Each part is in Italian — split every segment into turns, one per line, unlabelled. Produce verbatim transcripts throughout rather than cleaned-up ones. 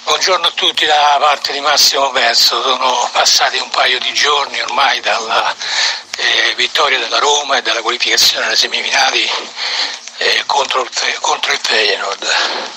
Buongiorno a tutti da parte di Massimo Verso. Sono passati un paio di giorni ormai dalla eh, vittoria della Roma e dalla qualificazione alle semifinali eh, contro, il, contro il Feyenoord.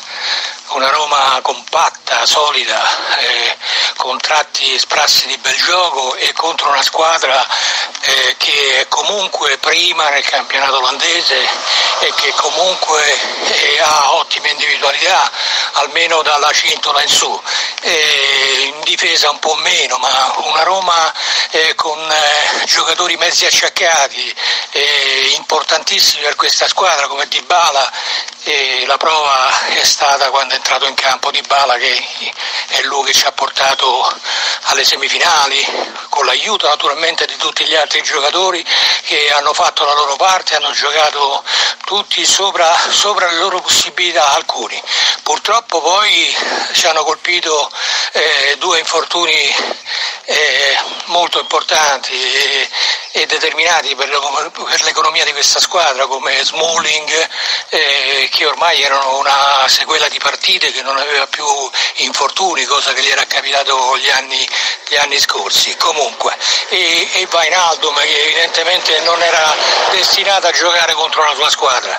Una Roma compatta, solida, eh, con tratti sprazzi di bel gioco e contro una squadra eh, che è comunque prima nel campionato olandese e che comunque eh, ha ottime individualità, almeno dalla cintola in su. Eh, in difesa un po' meno, ma una Roma eh, con eh, giocatori mezzi acciaccati, eh, importantissimi per questa squadra come Dybala. E la prova è stata quando è entrato in campo Dybala, che è lui che ci ha portato alle semifinali, con l'aiuto naturalmente di tutti gli altri giocatori che hanno fatto la loro parte, hanno giocato tutti sopra, sopra le loro possibilità, alcuni. Purtroppo poi ci hanno colpito eh, due infortuni eh, molto importanti e, e determinati per, per l'economia di questa squadra, come Smalling, eh, che ormai erano una sequela di partite, che non aveva più infortuni, cosa che gli era capitato gli anni, gli anni scorsi. Comunque, e, e Wijnaldum, che evidentemente non era destinato a giocare contro la sua squadra.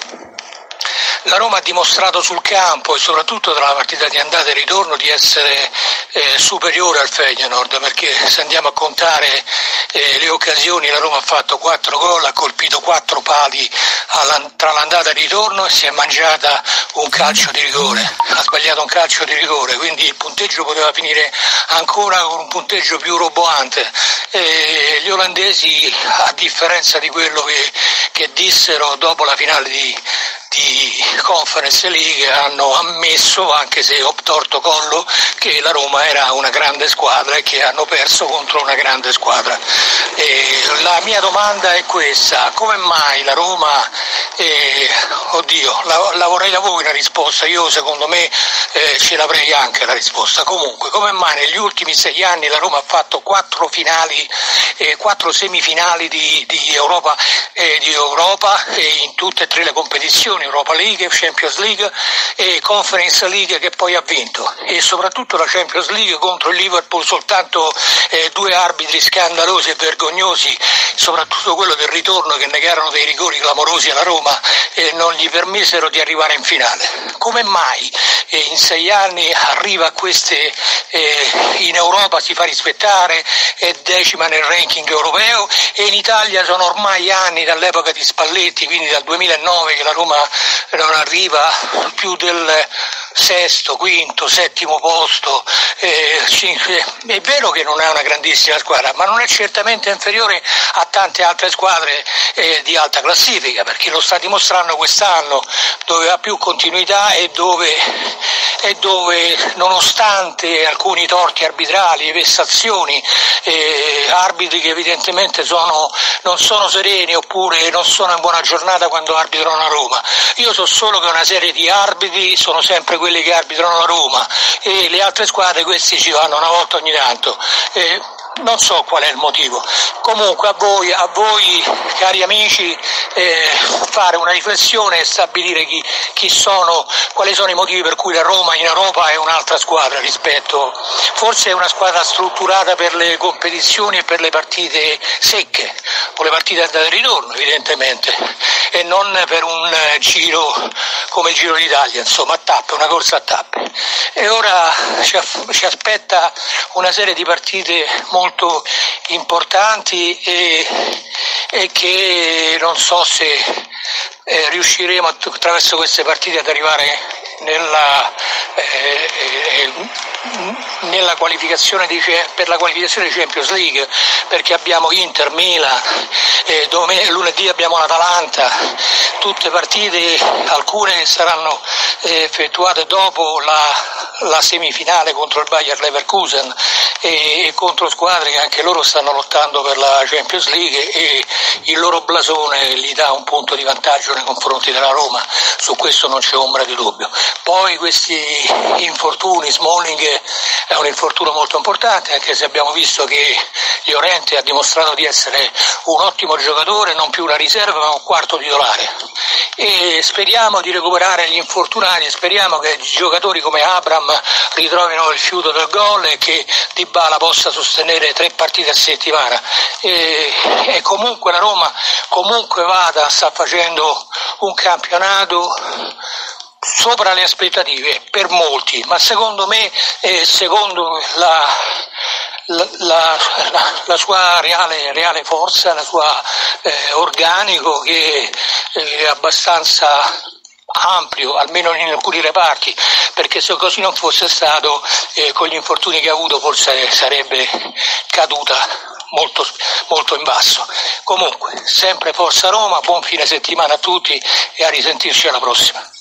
La Roma ha dimostrato sul campo e soprattutto tra la partita di andata e ritorno di essere eh, superiore al Feyenoord, perché se andiamo a contare eh, le occasioni, la Roma ha fatto quattro gol, ha colpito quattro pali alla, tra l'andata e il ritorno e si è mangiata un calcio di rigore, ha sbagliato un calcio di rigore, quindi il punteggio poteva finire ancora con un punteggio più roboante. E gli olandesi, a differenza di quello che, che dissero dopo la finale di di Conference League, hanno ammesso, anche se obtorto collo, che la Roma era una grande squadra e che hanno perso contro una grande squadra. E la mia domanda è questa: come mai la Roma, eh, oddio, la, la vorrei da voi una risposta, io secondo me eh, ce l'avrei anche la risposta. Comunque, come mai negli ultimi sei anni la Roma ha fatto quattro finali, eh, quattro semifinali di, di Europa, eh, di Europa eh, in tutte e tre le competizioni, Europa League, Champions League e Conference League, che poi ha vinto, e soprattutto la Champions League contro il Liverpool soltanto eh, due arbitri scandalosi e vergognosi, soprattutto quello del ritorno, che negarono dei rigori clamorosi alla Roma e non gli permisero di arrivare in finale. Come mai eh, in sei anni arriva a queste, eh, in Europa si fa rispettare, è decima nel ranking europeo, e in Italia sono ormai anni, dall'epoca di Spalletti, quindi dal duemilanove, che la Roma non arriva più del sesto, quinto, settimo posto. Eh, è vero che non è una grandissima squadra, ma non è certamente inferiore a tante altre squadre eh, di alta classifica, perché lo sta dimostrando quest'anno, dove ha più continuità e dove, e dove nonostante alcuni torti arbitrali, vessazioni, eh, arbitri che evidentemente sono, non sono sereni oppure non sono in buona giornata quando arbitrano a Roma. Io so solo che una serie di arbitri sono sempre quelli che arbitrano a Roma, e le altre squadre questi ci vanno una volta ogni tanto. Eh, non so qual è il motivo. Comunque a voi, a voi cari amici, eh, fare una riflessione e stabilire chi, chi sono, quali sono i motivi per cui la Roma in Europa è un'altra squadra rispetto, forse è una squadra strutturata per le competizioni e per le partite secche, o le partite andate e ritorno evidentemente, e non per un giro come il Giro d'Italia, insomma a tappe, una corsa a tappe. E ora ci, ci aspetta una serie di partite molto importanti e, e che non so se eh, riusciremo attraverso queste partite ad arrivare nella, eh, eh, nella qualificazione di, per la qualificazione di Champions League, perché abbiamo Inter, Milan, eh, domen- lunedì abbiamo l'Atalanta, tutte partite, alcune che saranno eh, effettuate dopo la, la semifinale contro il Bayer Leverkusen e, e contro squadre che anche loro stanno lottando per la Champions League, e il loro blasone gli dà un punto di vantaggio nei confronti della Roma, su questo non c'è ombra di dubbio. Poi questi infortuni, Smalling perché è un infortunio molto importante, anche se abbiamo visto che Llorente ha dimostrato di essere un ottimo giocatore, non più una riserva ma un quarto titolare, e speriamo di recuperare gli infortunati, speriamo che giocatori come Abraham ritrovino il fiuto del gol e che Dybala possa sostenere tre partite a settimana, e, e comunque la Roma comunque vada, sta facendo un campionato sopra le aspettative per molti, ma secondo me e secondo la, la, la, la, la sua reale, reale forza, la sua eh, organico che è abbastanza ampio, almeno in alcuni reparti, perché se così non fosse stato, eh, con gli infortuni che ha avuto forse sarebbe caduta molto, molto in basso. Comunque, sempre forza Roma, buon fine settimana a tutti e a risentirci alla prossima.